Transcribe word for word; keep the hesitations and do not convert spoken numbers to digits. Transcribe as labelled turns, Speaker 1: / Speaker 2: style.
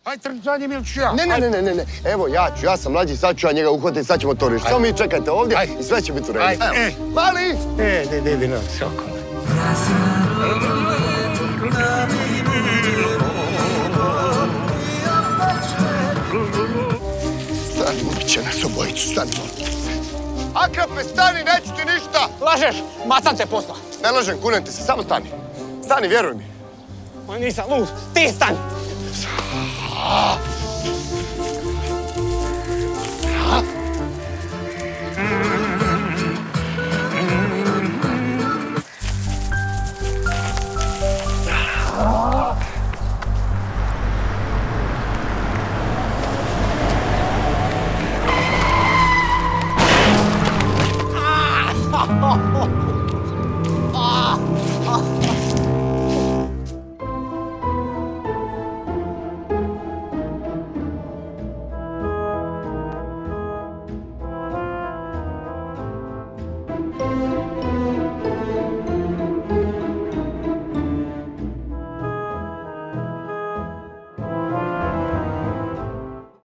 Speaker 1: Hajde trči za njim ili ću ja.
Speaker 2: Ne, ne, ne, ne, ne. Evo, ja ću, ja sam mlađi, sad ću ja njega uhvatiti, sad ćemo to riješiti. Samo mi čekajte ovdje i sve će biti u redu.
Speaker 1: Ajde,
Speaker 2: mali!
Speaker 1: E, de, de, de, no, sokole.
Speaker 2: Stani, ubit će nas obojicu, stani, molim. Akrape, stani, neću ti ništa!
Speaker 3: Lažeš, macam te posla.
Speaker 2: Ne lažem, kunem ti se, samo stani. Stani, vjeruj mi.
Speaker 3: Ma nisam lud, ti stani.
Speaker 4: Ha ha ha!